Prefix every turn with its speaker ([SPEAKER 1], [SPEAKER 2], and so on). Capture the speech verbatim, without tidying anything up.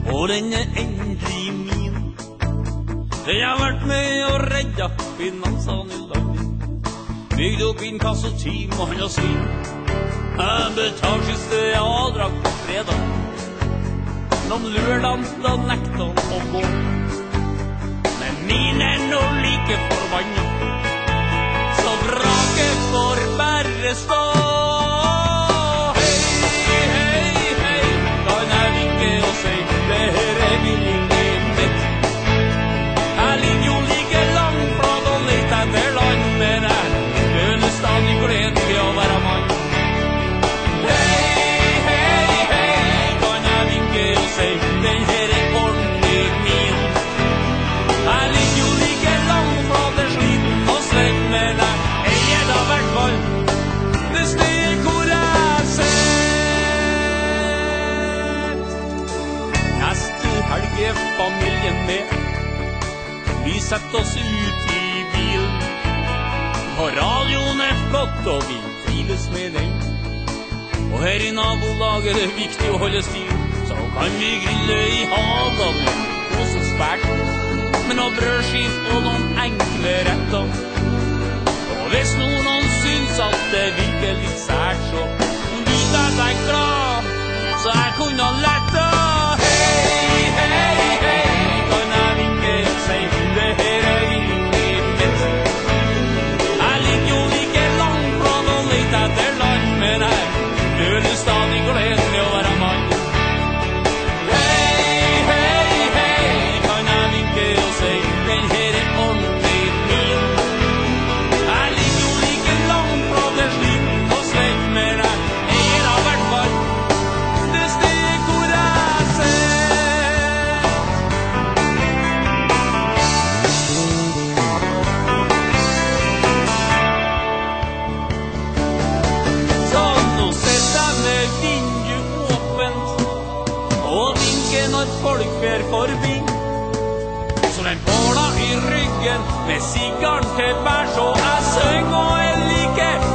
[SPEAKER 1] Og den er endelig min. Jeg har vært med og redda finansene i landet. Bygd opp innkass og team og han og svin. Jeg betalte siste avdrag på fredag. Noen lørdag da nekta å gå. Men min er nå like forbannet, så vraket får bare stå. Hei, hei, hei, kan jeg vinke og si, det her er viljen mitt. Jeg ligger jo like langt fra å lete etter land, men jeg føler stadig gleden ved å være mann. Den her er ordentlig min. Jeg ligger jo like langt fra det sliten og svett, men jeg eier da hvert fall det sted hvor jeg sett. Neste helg er familien med. Vi setter oss ut i bilen. Og radioen er flott, og vi trives med den. Og her i nabolaget er det viktig å holde stil. Så kan vi grille i hagen og så spært med noen brødskiv og noen enkle retter. Og hvis noen syns at det virker litt sært, så ut er jeg glad, så jeg kunne lette. Hei, hei, hei, kan jeg vinke og si, det her er viljen mitt. Jeg ligger jo like langt fra å lete etter land, men jeg føler stadig gleden ved å være mann. Den her er ordentlig min. Jeg ligger jo like langt fra det sliten og svett, men jeg eier da hvert fall det sted hvor jeg sett. Så nå setter jeg med vinduet åpent og vinker når folk fer forbi. Så den båla i ryggen med sigaren til bær, så jeg søng og jeg liker